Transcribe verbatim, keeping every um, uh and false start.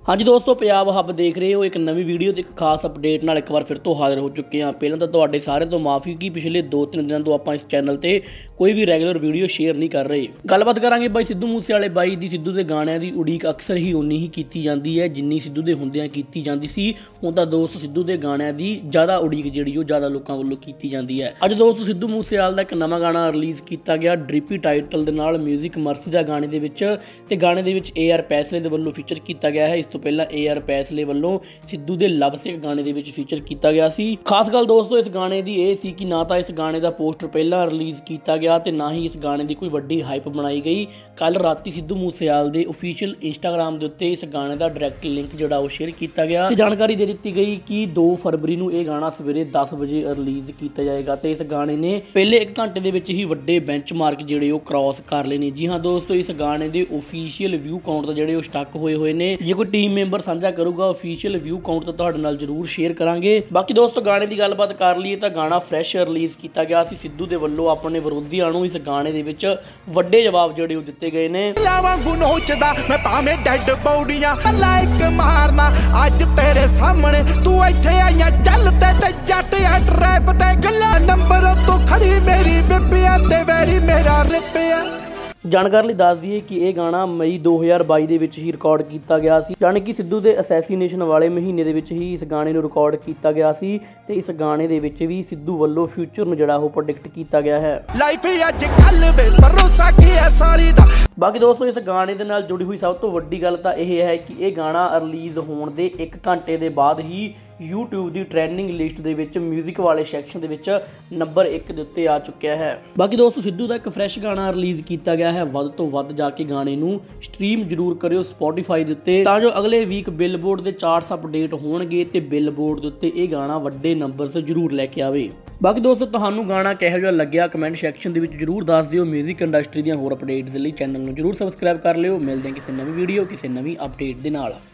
हाँ जी दोस्तों, पंजाब हब देख रहे हो। एक नवी वीडियो तो एक खास अपडेट नाल एक बार फिर तो हाजिर हो चुके हैं। पहले तो तुहाडे सारे तो माफ़ी कि पिछले दो तीन दिनों तो आपां इस चैनल ते कोई भी रैगूलर वीडियो शेयर नहीं कर रहे। गलबात करांगे बाई सिद्धू मूसेवाले बाई दी। सिद्धू दे गाणिਆਂ ਦੀ उड़ीक अक्सर ही उन्नी ही कीती जाती है जिन्नी सिद्धू दे हुंदियां कीती जाती सी। हुण तां दोस्त सिद्धू दे गाणिਆਂ ਦੀ ज़्यादा उड़ीक जिहड़ी ਉਹ ज़्यादा लोकां ਵੱਲੋਂ कीती जाती है। अज दोस्त सिद्धू मूसेवाले ਦਾ ਇੱਕ ਨਵਾਂ ਗਾਣਾ ਰਿਲੀਜ਼ ਕੀਤਾ ਗਿਆ ਡ੍ਰਿਪੀ टाइटल ਦੇ ਨਾਲ म्यूजिक मर्सी ਦਾ ਗਾਣੇ ਦੇ ਵਿੱਚ ਤੇ ਗਾਣੇ ਦੇ ਵਿੱਚ ए आर पैसले ਦੇ ਵੱਲੋਂ फीचर ਕੀਤਾ ਗਿਆ है। इस तो पहला ए आर पैसले ਵੱਲੋਂ सिद्धू ਦੇ लव सिख गाने ਦੇ ਵਿੱਚ फीचर ਕੀਤਾ ਗਿਆ ਸੀ। खास गल दोस्तों इस गाने ਦੀ ਇਹ ਸੀ कि ना ਤਾਂ इस गाने ਦਾ पोस्टर ਪਹਿਲਾਂ रिलीज़ ਕੀਤਾ ਗਿਆ ਤੇ ना ही इस गाने ਦੀ ਕੋਈ ਵੱਡੀ हाइप बनाई गई। कल राती सिद्धू मूसेवाले ਦੇ ऑफिशियल इंस्टाग्राम ਦੇ ਉੱਤੇ इस गाने ਦਾ डायरैक्ट लिंक ਜਿਹੜਾ ਉਹ शेयर ਕੀਤਾ ਗਿਆ ਤੇ ਜਾਣਕਾਰੀ ਦੇ ਦਿੱਤੀ ਗਈ कि दो फरवरी ਨੂੰ ਇਹ ਗਾਣਾ ਸਵੇਰੇ दस ਵਜੇ ਰਿਲੀਜ਼ ਕੀਤਾ ਜਾਏਗਾ ਤੇ ਇਸ ਗਾਣੇ ਨੇ ਪਹਿਲੇ ਇੱਕ ਘੰਟੇ ਦੇ ਵਿੱਚ ਹੀ ਵੱਡੇ ਬੈਂਚਮਾਰਕ ਜਿਹੜੇ ਉਹ ਕ੍ਰਾਸ ਕਰ ਲਏ ਨੇ। जी हाँ दोस्तों, इस गाने के ऑफिशियल व्यू काउंट तो ਜਿਹੜੇ स्टक होए हुए ने। जे कोई टीम मैंबर साझा करूगा ऑफिशियल व्यू काउंट तो ਤੁਹਾਡੇ ਨਾਲ जरूर शेयर करांगे। बाकी दोस्तों गाने की गलबात कर लईए तो गाना फ्रैश रिलीज़ किया गया सी। सिद्धू दे वल्लों अपने विरोधियों नूं इस गाने दे विच वड्डे जवाब ਜਿਹੜੇ ਉਹ ਦਿੱਤੇ गए ने। ਵਾਂਗੂ ਨੋਚਦਾ ਮੈਂ ਭਾਵੇਂ ਡੈਡ ਬੌਡੀਆਂ ਲਾਈਕ ਮਾਰਨਾ ਅੱਜ ਤੇਰੇ ਸਾਹਮਣੇ ਤੂੰ ਇੱਥੇ ਆਈਆਂ ਚੱਲਦੇ ਤੇ ਜੱਟ ਆ ਟਰੈਪ ਤੇ ਗੱਲਾਂ ਨੰਬਰ ਤੋਂ ਖੜੀ ਮੇਰੀ ਬਿੱਬਿਆਂ ਤੇ ਵੈਰੀ ਮੇਰਾ ਰਿਪਿਆ। जानकारी ਲਈ ਦੱਸ ਦਈਏ ਕਿ ਇਹ ਗਾਣਾ ਮਈ दो हज़ार बाईस ਦੇ ਵਿੱਚ ਹੀ ਰਿਕਾਰਡ ਕੀਤਾ ਗਿਆ ਸੀ। ਜਾਣੀ ਕਿ ਸਿੱਧੂ ਦੇ ਅਸੈਸੀਨੇਸ਼ਨ ਵਾਲੇ ਮਹੀਨੇ ਦੇ ਵਿੱਚ ਹੀ ਇਸ ਗਾਣੇ ਨੂੰ ਰਿਕਾਰਡ ਕੀਤਾ ਗਿਆ ਸੀ ਤੇ ਇਸ ਗਾਣੇ ਦੇ ਵਿੱਚ ਵੀ ਸਿੱਧੂ ਵੱਲੋਂ ਫਿਊਚਰ ਨੂੰ ਜਿਹੜਾ ਉਹ ਪ੍ਰੈਡਿਕਟ ਕੀਤਾ ਗਿਆ ਹੈ। ਲਾਈਫ ਅੱਜ ਕੱਲ ਵੇ ਭਰੋਸਾ ਕੀ ਹੈ ਸਾਲੀ ਦਾ। ਬਾਕੀ ਦੋਸਤੋ ਇਸ ਗਾਣੇ ਦੇ ਨਾਲ ਜੁੜੀ ਹੋਈ ਸਭ ਤੋਂ ਵੱਡੀ ਗੱਲ ਤਾਂ ਇਹ ਹੈ ਕਿ ਇਹ ਗਾਣਾ ਰਿਲੀਜ਼ ਹੋਣ ਦੇ ਇੱਕ ਘੰਟੇ ਦੇ ਬਾਅਦ ਹੀ यूट्यूब की ट्रेंडिंग लिस्ट ਦੇ ਵਿੱਚ म्यूजिक वाले सैक्शन ਦੇ ਵਿੱਚ नंबर एक ਦੇ ਉੱਤੇ ਆ ਚੁੱਕਿਆ ਹੈ। ਬਾਕੀ ਦੋਸਤੋ ਸਿੱਧੂ ਦਾ ਇੱਕ ਫਰੈਸ਼ ਗਾਣਾ ਰਿਲੀਜ਼ ਕੀਤਾ ਗਿਆ ਹੈ। ਵੱਧ ਤੋਂ ਵੱਧ ਜਾ ਕੇ ਗਾਣੇ ਨੂੰ ਸਟ੍ਰੀਮ ਜ਼ਰੂਰ ਕਰਿਓ ਸਪੋਟੀਫਾਈ ਦੇ ਉੱਤੇ ਤਾਂ ਜੋ ਅਗਲੇ ਵੀਕ ਬਿਲਬੋਰਡ ਦੇ ਚਾਰਟਸ ਅਪਡੇਟ ਹੋਣਗੇ ਤੇ ਬਿਲਬੋਰਡ ਦੇ ਉੱਤੇ ਇਹ ਗਾਣਾ ਵੱਡੇ ਨੰਬਰਸ ਜ਼ਰੂਰ ਲੈ ਕੇ ਆਵੇ। ਬਾਕੀ ਦੋਸਤੋ ਤੁਹਾਨੂੰ ਗਾਣਾ ਕਿਹੋ ਜਿਹਾ ਲੱਗਿਆ ਕਮੈਂਟ ਸੈਕਸ਼ਨ ਦੇ ਵਿੱਚ ਜ਼ਰੂਰ ਦੱਸ ਦਿਓ। ਮਿਊਜ਼ਿਕ ਇੰਡਸਟਰੀ ਦੀਆਂ ਹੋਰ ਅਪਡੇਟਸ ਦੇ ਲਈ ਚੈਨਲ ਨੂੰ ਜ਼ਰੂਰ ਸਬਸਕ੍ਰਾਈਬ ਕਰ ਲਿਓ। ਮਿਲਦੇ ਹਾਂ ਕਿਸੇ ਨਵੀਂ ਵੀਡੀਓ ਕਿਸੇ ਨਵੀਂ ਅਪਡੇਟ ਦੇ ਨਾਲ।